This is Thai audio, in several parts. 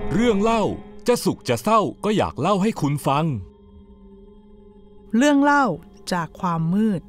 เรื่องเล่าจะสุขจะเศร้าก็อยากเล่าให้คุณฟังเรื่องเล่าจากความมืด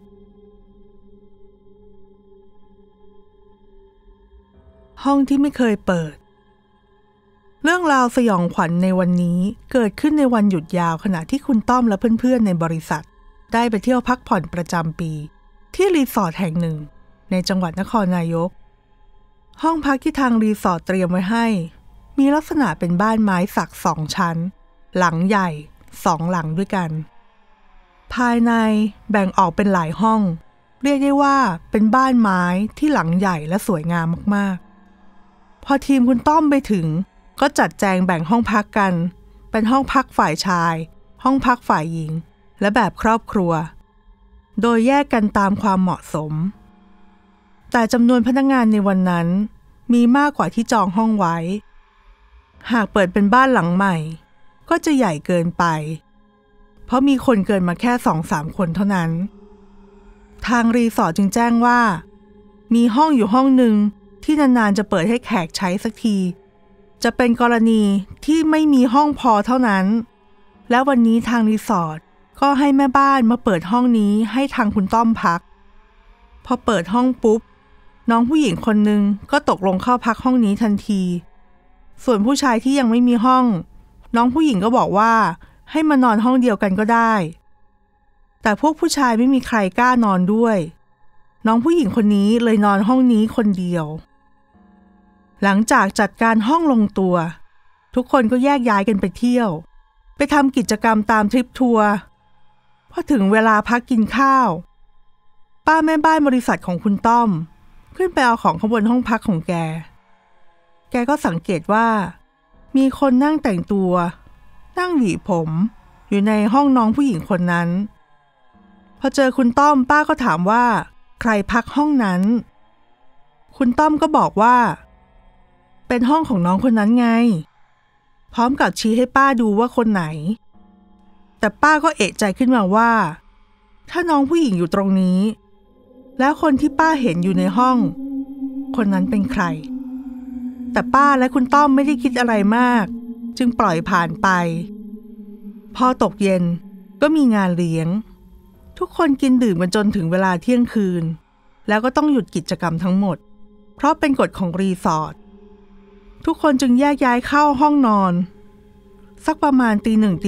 ห้องที่ไม่เคยเปิดเรื่องราวสยองขวัญในวันนี้เกิดขึ้นในวันหยุดยาวขณะที่คุณต้อมและเพื่อนๆในบริษัทได้ไปเที่ยวพักผ่อนประจำปีที่รีสอร์ทแห่งหนึ่งในจังหวัดนครนายกห้องพักที่ทางรีสอร์ทเตรียมไว้ให้มีลักษณะเป็นบ้านไม้สัก2 ชั้นหลังใหญ่2 หลังด้วยกันภายในแบ่งออกเป็นหลายห้องเรียกได้ว่าเป็นบ้านไม้ที่หลังใหญ่และสวยงามมากๆพอทีมคุณต้อมไปถึงก็จัดแจงแบ่งห้องพักกันเป็นห้องพักฝ่ายชายห้องพักฝ่ายหญิงและแบบครอบครัวโดยแยกกันตามความเหมาะสมแต่จำนวนพนักงานในวันนั้นมีมากกว่าที่จองห้องไว้หากเปิดเป็นบ้านหลังใหม่ก็จะใหญ่เกินไปเพราะมีคนเกินมาแค่ 2-3 คนเท่านั้นทางรีสอร์ทจึงแจ้งว่ามีห้องอยู่ห้องหนึ่งที่นานๆจะเปิดให้แขกใช้สักทีจะเป็นกรณีที่ไม่มีห้องพอเท่านั้นและวันนี้ทางรีสอร์ทก็ให้แม่บ้านมาเปิดห้องนี้ให้ทางคุณต้อมพักพอเปิดห้องปุ๊บน้องผู้หญิงคนนึงก็ตกลงเข้าพักห้องนี้ทันทีส่วนผู้ชายที่ยังไม่มีห้องน้องผู้หญิงก็บอกว่าให้มานอนห้องเดียวกันก็ได้แต่พวกผู้ชายไม่มีใครกล้านอนด้วยน้องผู้หญิงคนนี้เลยนอนห้องนี้คนเดียวหลังจากจัดการห้องลงตัวทุกคนก็แยกย้ายกันไปเที่ยวไปทำกิจกรรมตามทริปทัวร์พอถึงเวลาพักกินข้าวป้าแม่บ้านบริษัทของคุณต้อมขึ้นไปเอาของข้างบนห้องพักของแกก็สังเกตว่ามีคนนั่งแต่งตัวนั่งหวีผมอยู่ในห้องน้องผู้หญิงคนนั้นพอเจอคุณต้อมป้าก็ถามว่าใครพักห้องนั้นคุณต้อมก็บอกว่าเป็นห้องของน้องคนนั้นไงพร้อมกับชี้ให้ป้าดูว่าคนไหนแต่ป้าก็เอะใจขึ้นมาว่าถ้าน้องผู้หญิงอยู่ตรงนี้แล้วคนที่ป้าเห็นอยู่ในห้องคนนั้นเป็นใครแต่ป้าและคุณต้อมไม่ได้คิดอะไรมากจึงปล่อยผ่านไปพอตกเย็นก็มีงานเลี้ยงทุกคนกินดื่มกันจนถึงเวลาเที่ยงคืนแล้วก็ต้องหยุดกิจกรรมทั้งหมดเพราะเป็นกฎของรีสอร์ททุกคนจึงแยกย้ายเข้าห้องนอนสักประมาณตี 1 ตี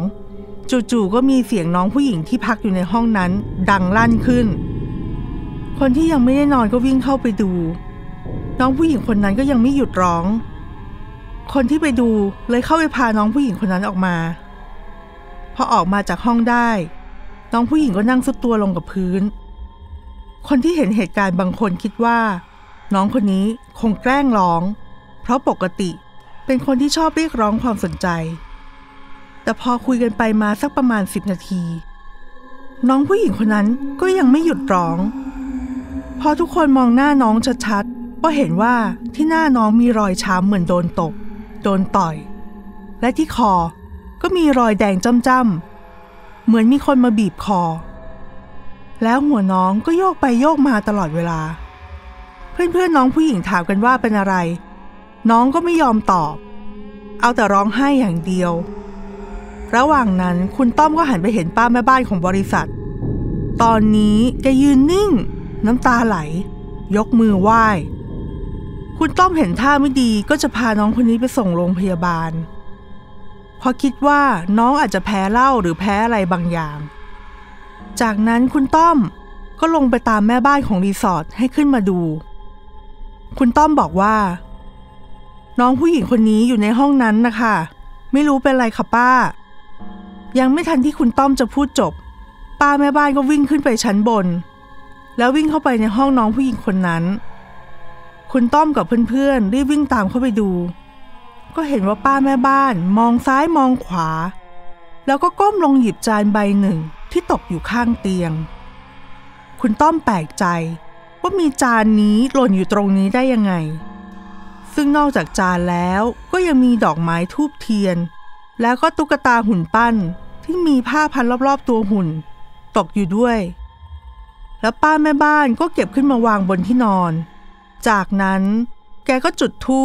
2จู่ๆก็มีเสียงน้องผู้หญิงที่พักอยู่ในห้องนั้นดังลั่นขึ้นคนที่ยังไม่ได้นอนก็วิ่งเข้าไปดูน้องผู้หญิงคนนั้นก็ยังไม่หยุดร้องคนที่ไปดูเลยเข้าไปพาน้องผู้หญิงคนนั้นออกมาพอออกมาจากห้องได้น้องผู้หญิงก็นั่งซุดตัวลงกับพื้นคนที่เห็นเหตุการณ์บางคนคิดว่าน้องคนนี้คงแกล้งร้องเพราะปกติเป็นคนที่ชอบเรียกร้องความสนใจแต่พอคุยกันไปมาสักประมาณ10 นาทีน้องผู้หญิงคนนั้นก็ยังไม่หยุดร้องพอทุกคนมองหน้าน้องชัดๆก็เห็นว่าที่หน้าน้องมีรอยช้ำเหมือนโดนตบโดนต่อยและที่คอก็มีรอยแดงจ้ำๆเหมือนมีคนมาบีบคอแล้วหัวน้องก็โยกไปโยกมาตลอดเวลาเพื่อนๆน้องผู้หญิงถามกันว่าเป็นอะไรน้องก็ไม่ยอมตอบเอาแต่ร้องไห้อย่างเดียวระหว่างนั้นคุณต้อมก็หันไปเห็นป้าแม่บ้านของบริษัทตอนนี้แกยืนนิ่งน้ำตาไหลยกมือไหว้คุณต้อมเห็นท่าไม่ดีก็จะพาน้องคนนี้ไปส่งโรงพยาบาลเพราะคิดว่าน้องอาจจะแพ้เหล้าหรือแพ้อะไรบางอย่างจากนั้นคุณต้อมก็ลงไปตามแม่บ้านของรีสอร์ทให้ขึ้นมาดูคุณต้อมบอกว่าน้องผู้หญิงคนนี้อยู่ในห้องนั้นนะคะไม่รู้เป็นไรค่ะป้ายังไม่ทันที่คุณต้อมจะพูดจบป้าแม่บ้านก็วิ่งขึ้นไปชั้นบนแล้ววิ่งเข้าไปในห้องน้องผู้หญิงคนนั้นคุณต้อมกับเพื่อนๆรีบวิ่งตามเข้าไปดูก็เห็นว่าป้าแม่บ้านมองซ้ายมองขวาแล้วก็ก้มลงหยิบจานใบหนึ่งที่ตกอยู่ข้างเตียงคุณต้อมแปลกใจว่ามีจานนี้หล่นอยู่ตรงนี้ได้ยังไงซึ่งนอกจากจานแล้วก็ยังมีดอกไม้ธูปเทียนแล้วก็ตุ๊กตาหุ่นปั้นที่มีผ้าพันรอบๆตัวหุ่นตกอยู่ด้วยแล้วป้าแม่บ้านก็เก็บขึ้นมาวางบนที่นอนจากนั้นแกก็จุดธูป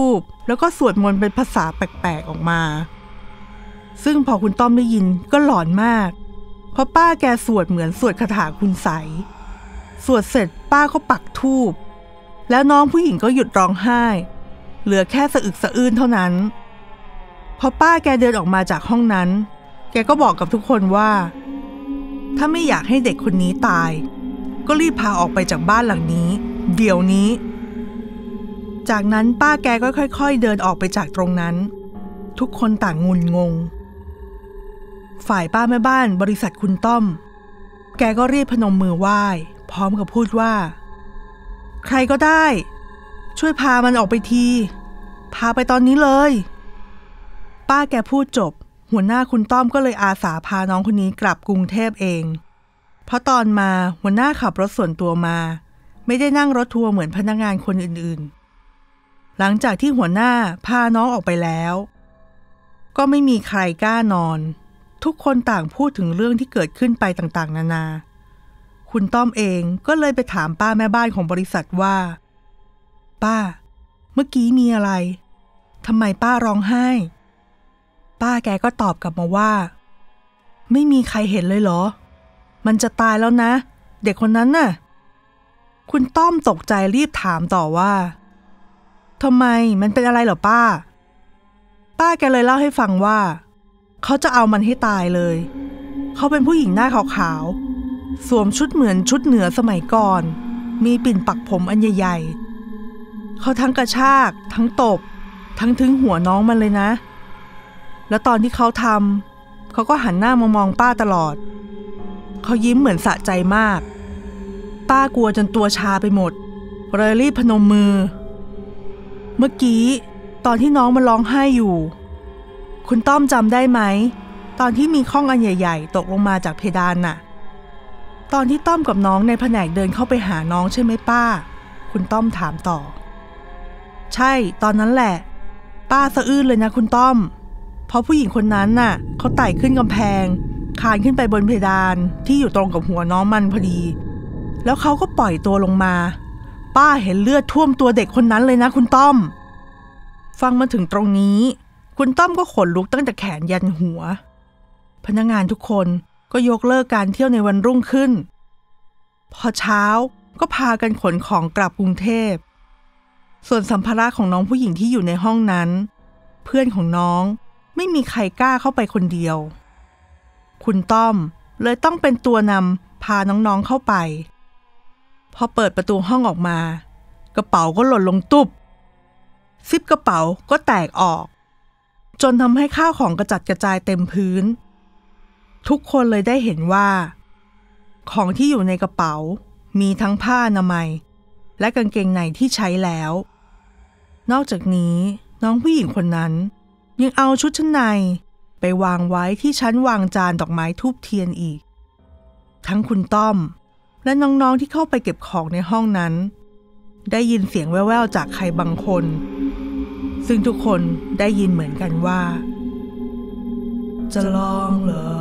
แล้วก็สวดมนต์เป็นภาษาแปลกๆออกมาซึ่งพอคุณต้อมได้ยินก็หลอนมากเพราะป้าแกสวดเหมือนสวดคาถาคุณไสยสวดเสร็จป้าก็ปักธูปแล้วน้องผู้หญิงก็หยุดร้องไห้เหลือแค่สะอึกสะอื้นเท่านั้นพอป้าแกเดินออกมาจากห้องนั้นแกก็บอกกับทุกคนว่าถ้าไม่อยากให้เด็กคนนี้ตายก็รีบพาออกไปจากบ้านหลังนี้เดี๋ยวนี้จากนั้นป้าแกก็ค่อยๆเดินออกไปจากตรงนั้นทุกคนต่างงุนงงฝ่ายป้าแม่บ้านบริษัทคุณต้อมแกก็รีบพนมมือไหว้พร้อมกับพูดว่าใครก็ได้ช่วยพามันออกไปทีพาไปตอนนี้เลยป้าแกพูดจบหัวหน้าคุณต้อมก็เลยอาสาพาน้องคนนี้กลับกรุงเทพเองเพราะตอนมาหัวหน้าขับรถส่วนตัวมาไม่ได้นั่งรถทัวร์เหมือนพนักงานคนอื่นๆหลังจากที่หัวหน้าพาน้องออกไปแล้วก็ไม่มีใครกล้านอนทุกคนต่างพูดถึงเรื่องที่เกิดขึ้นไปต่างๆนานาคุณต้อมเองก็เลยไปถามป้าแม่บ้านของบริษัทว่าป้าเมื่อกี้มีอะไรทำไมป้าร้องไห้ป้าแกก็ตอบกลับมาว่าไม่มีใครเห็นเลยเหรอมันจะตายแล้วนะเด็กคนนั้นน่ะคุณต้อมตกใจรีบถามต่อว่าทำไมมันเป็นอะไรเหรอป้าแกเลยเล่าให้ฟังว่าเขาจะเอามันให้ตายเลยเขาเป็นผู้หญิงหน้าขาวๆสวมชุดเหมือนชุดเหนือสมัยก่อนมีปิ่นปักผมอันใหญ่ๆเขาทั้งกระชากทั้งตบทั้งถึงหัวน้องมันเลยนะแล้วตอนที่เขาทำเขาก็หันหน้ามองป้าตลอดเขายิ้มเหมือนสะใจมากป้ากลัวจนตัวชาไปหมดเลยรีบพนมมือเมื่อกี้ตอนที่น้องมันร้องไห้อยู่คุณต้อมจำได้ไหมตอนที่มีข้องอันใหญ่ๆตกลงมาจากเพดานน่ะตอนที่ต้อมกับน้องในแผนกเดินเข้าไปหาน้องใช่ไหมป้าคุณต้อมถามต่อใช่ตอนนั้นแหละป้าสะอื้นเลยนะคุณต้อมเพราะผู้หญิงคนนั้นน่ะเขาไต่ขึ้นกำแพงคานขึ้นไปบนเพดานที่อยู่ตรงกับหัวน้องมันพอดีแล้วเขาก็ปล่อยตัวลงมาป้าเห็นเลือดท่วมตัวเด็กคนนั้นเลยนะคุณต้อมฟังมาถึงตรงนี้คุณต้อมก็ขนลุกตั้งแต่แขนยันหัวพนักงานทุกคนก็ยกเลิกการเที่ยวในวันรุ่งขึ้นพอเช้าก็พากันขนของกลับกรุงเทพส่วนสัมภาระของน้องผู้หญิงที่อยู่ในห้องนั้นเพื่อนของน้องไม่มีใครกล้าเข้าไปคนเดียวคุณต้อมเลยต้องเป็นตัวนำพาน้องๆเข้าไปพอเปิดประตูห้องออกมากระเป๋าก็หล่นลงตุ๊บซิปกระเป๋าก็แตกออกจนทำให้ข้าวของกระจัดกระจายเต็มพื้นทุกคนเลยได้เห็นว่าของที่อยู่ในกระเป๋ามีทั้งผ้าอนามัยและกางเกงในที่ใช้แล้วนอกจากนี้น้องผู้หญิงคนนั้นยังเอาชุดชั้นในไปวางไว้ที่ชั้นวางจานดอกไม้ธูปเทียนอีกทั้งคุณต้อมและน้องๆที่เข้าไปเก็บของในห้องนั้นได้ยินเสียงแว่วๆจากใครบางคนซึ่งทุกคนได้ยินเหมือนกันว่าจะลองเหรอ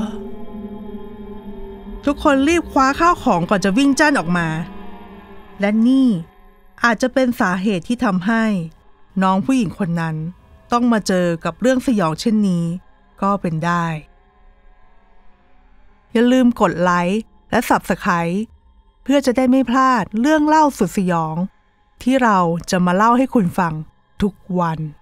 ทุกคนรีบคว้าข้าวของก่อนจะวิ่งจ้านออกมาและนี่อาจจะเป็นสาเหตุที่ทำให้น้องผู้หญิงคนนั้นต้องมาเจอกับเรื่องสยองเช่นนี้ก็เป็นได้อย่าลืมกดไลค์และ Subscribe เพื่อจะได้ไม่พลาดเรื่องเล่าสุดสยองที่เราจะมาเล่าให้คุณฟังทุกวัน